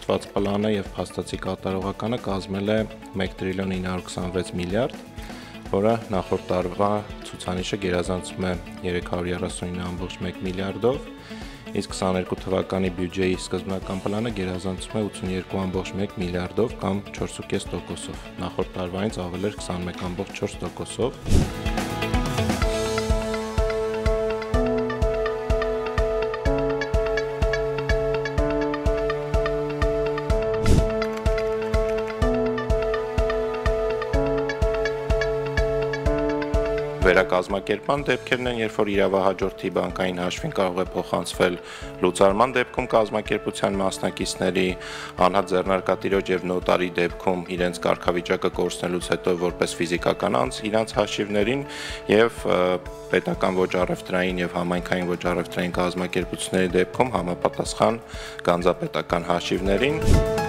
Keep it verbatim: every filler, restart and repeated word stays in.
ճշտված պլանը եւ փաստացի կատարողականը կազմել է մեկ տրիլիոն ինը հարյուր քսանվեց միլիարդ, որը նախորդ տարվա ցուցանիշը գերազանցում է երեք հարյուր երեսունինը կόμma մեկ միլիարդով, իսկ քսաներկու թվականի բյուջեի սկզբնական պլանը գերազանցում է ութսունյոթ կόμma մեկ միլիարդով կամ չորս կόμma պենս տոկոսով, նախորդ տարվանից ավել էր քսանմեկ կόμma չորս տոկոսով։ Վերակազմակերպման դեպքերն են, երբ որ իրավահաջորդի բանկային հաշվին կարող է փոխանցվել լուծարման դեպքում կազմակերպության մասնակիցների, անհատ ձեռնարկատիրոջ եւ նոտարի դեպքում իրենց կարգավիճակը կորցնելուց հետո որպես ֆիզիկական անձ իրենց հաշիվներին եւ պետական ոչ առևտրային եւ համայնքային ոչ առևտրային կազմակերպությունների դեպքում համապատասխան գանձապետական հաշիվներին։